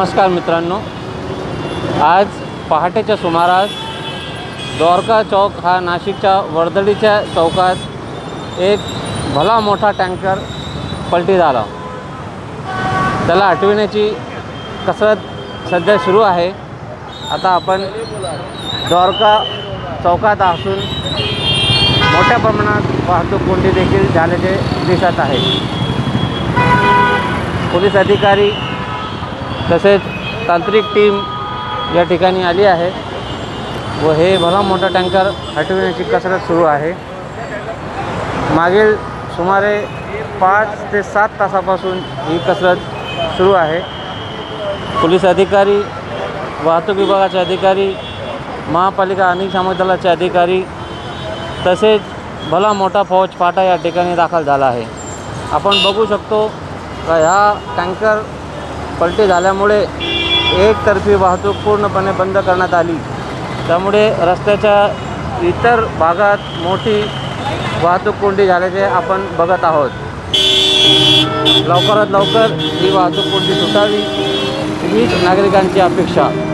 नमस्कार मित्रांनो, आज पहाटेच्या सुमारास द्वारका चौक हा नाशिकच्या वर्दळीच्या चौकात एक भला मोठा टँकर पलटी झाला। त्याला हटविण्याची कसरत सध्या सुरू आहे। आता आपण द्वारका चौकात असून मोठ्या प्रमाणात वाहतूक कोंडी देखील झाल्याचे दिसत आहे। पोलीस अधिकारी तसेच तांत्रिक टीम या ठिकाणी आली आहे व हे भला मोठा टँकर हटविण्याची कसरत सुरू आहे। मागील सुमारे 5 ते 7 तासापासून ही कसरत सुरू आहे। पोलीस अधिकारी, वाहतूक विभागाचे अधिकारी, महापालिका अग्निशमन दलाचे अधिकारी तसेच भला मोठा फौजफाटा या ठिकाणी दाखल झाला आहे। आपण बघू शकतो का ह्या टँकर पलटी झाल्यामुळे एकतर्फी वाहतूक पूर्णपणे बंद करण्यात आली। त्यामुळे रस्त्याच्या इतर भागात मोठी वाहतूक कोंडी झाल्याचे आपण बघत आहोत। लवकरात लवकर ही वाहतूक कोंडी सुटावी हीच नागरिकांची अपेक्षा।